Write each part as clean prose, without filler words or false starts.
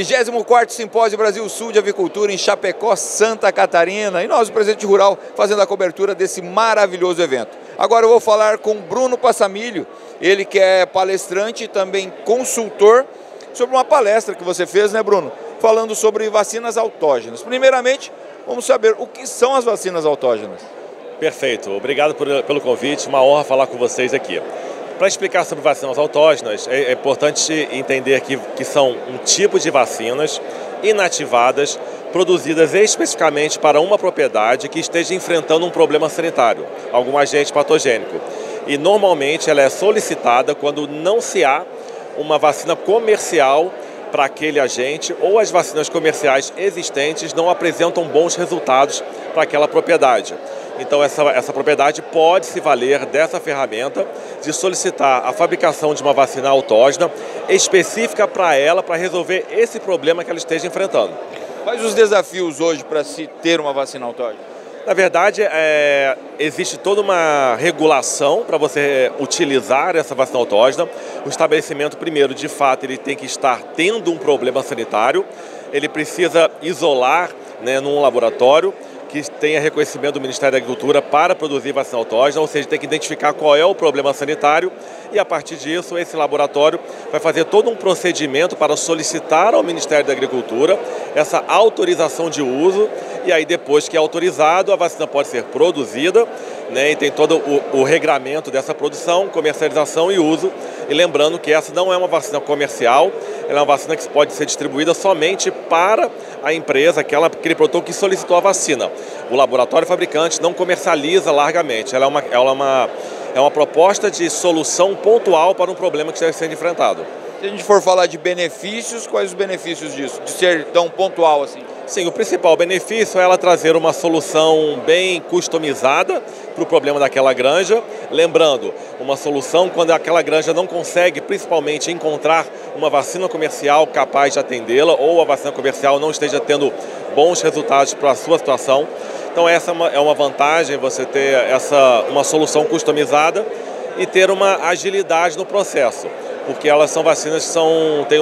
24º Simpósio Brasil Sul de Avicultura em Chapecó, Santa Catarina. E nós, o Presidente Rural, fazendo a cobertura desse maravilhoso evento. Agora eu vou falar com Bruno Passamilho, ele que é palestrante e também consultor, sobre uma palestra que você fez, né, Bruno? Falando sobre vacinas autógenas. Primeiramente, vamos saber o que são as vacinas autógenas. Perfeito, obrigado pelo convite, uma honra falar com vocês aqui. Para explicar sobre vacinas autógenas, é importante entender que são um tipo de vacinas inativadas, produzidas especificamente para uma propriedade que esteja enfrentando um problema sanitário, algum agente patogênico. E normalmente ela é solicitada quando não se há uma vacina comercial para aquele agente, ou as vacinas comerciais existentes não apresentam bons resultados para aquela propriedade. Então essa propriedade pode se valer dessa ferramenta de solicitar a fabricação de uma vacina autógena específica para ela, para resolver esse problema que ela esteja enfrentando. Quais os desafios hoje para se ter uma vacina autógena? Na verdade, existe toda uma regulação para você utilizar essa vacina autógena. O estabelecimento, primeiro, de fato, ele tem que estar tendo um problema sanitário, ele precisa isolar, né, num laboratório que tenha reconhecimento do Ministério da Agricultura para produzir vacina autógena, ou seja, tem que identificar qual é o problema sanitário e, a partir disso, esse laboratório vai fazer todo um procedimento para solicitar ao Ministério da Agricultura essa autorização de uso, e aí, depois que é autorizado, a vacina pode ser produzida, né, e tem todo o regramento dessa produção, comercialização e uso. E lembrando que essa não é uma vacina comercial, ela é uma vacina que pode ser distribuída somente para a empresa, aquele produtor que solicitou a vacina. O laboratório fabricante não comercializa largamente, ela é uma proposta de solução pontual para um problema que está sendo enfrentado. Se a gente for falar de benefícios, quais os benefícios disso, de ser tão pontual assim? Sim, o principal benefício é ela trazer uma solução bem customizada para o problema daquela granja. Lembrando, uma solução quando aquela granja não consegue, principalmente, encontrar uma vacina comercial capaz de atendê-la, ou a vacina comercial não esteja tendo bons resultados para a sua situação. Então essa é uma vantagem, você ter uma solução customizada e ter uma agilidade no processo, porque elas são vacinas que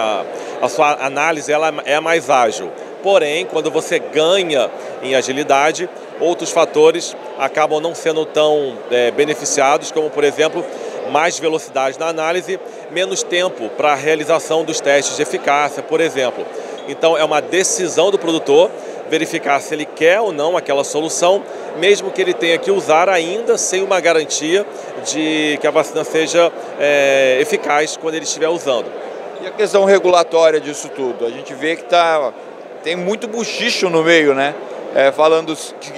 a sua análise ela é mais ágil. Porém, quando você ganha em agilidade, outros fatores acabam não sendo tão beneficiados, como, por exemplo, mais velocidade na análise, menos tempo para a realização dos testes de eficácia, por exemplo. Então, é uma decisão do produtor verificar se ele quer ou não aquela solução, mesmo que ele tenha que usar ainda sem uma garantia de que a vacina seja eficaz quando ele estiver usando. E a questão regulatória disso tudo? A gente vê que tem muito buchicho no meio, né? Falando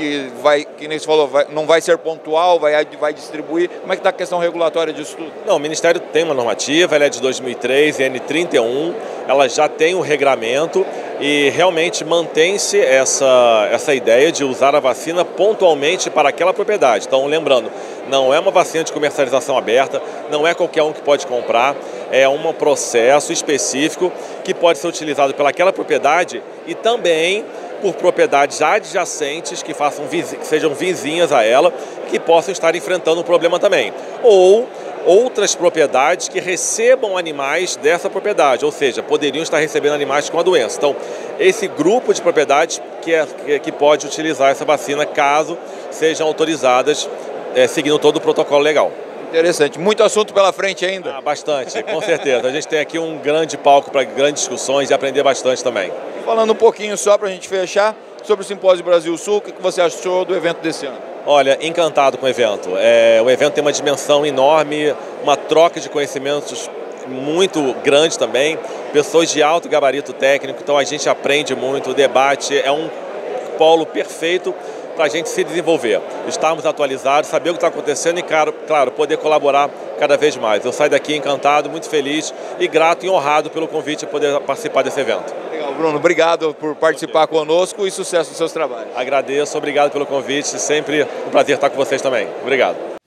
que nem você falou, não vai ser pontual, vai distribuir. Como é que está a questão regulatória disso tudo? Não, o Ministério tem uma normativa, ela é de 2003, N31, ela já tem um regramento e realmente mantém-se essa ideia de usar a vacina pontualmente para aquela propriedade. Então, lembrando, não é uma vacina de comercialização aberta, não é qualquer um que pode comprar, é um processo específico que pode ser utilizado pelaquela propriedade e também por propriedades adjacentes que sejam vizinhas a ela, que possam estar enfrentando um problema também. Ou outras propriedades que recebam animais dessa propriedade, ou seja, poderiam estar recebendo animais com a doença. Então, esse grupo de propriedades que pode utilizar essa vacina caso sejam autorizadas, seguindo todo o protocolo legal. Interessante. Muito assunto pela frente ainda? Bastante, com certeza. A gente tem aqui um grande palco para grandes discussões e aprender bastante também. Falando um pouquinho só para a gente fechar, sobre o Simpósio Brasil Sul, o que você achou do evento desse ano? Olha, encantado com o evento. O evento tem uma dimensão enorme, uma troca de conhecimentos muito grande também, pessoas de alto gabarito técnico, então a gente aprende muito, o debate é um polo perfeito para a gente se desenvolver, estarmos atualizados, saber o que está acontecendo e, claro, poder colaborar cada vez mais. Eu saio daqui encantado, muito feliz e grato e honrado pelo convite de poder participar desse evento. Legal, Bruno, obrigado por participar conosco e sucesso nos seus trabalhos. Agradeço, obrigado pelo convite, sempre um prazer estar com vocês também. Obrigado.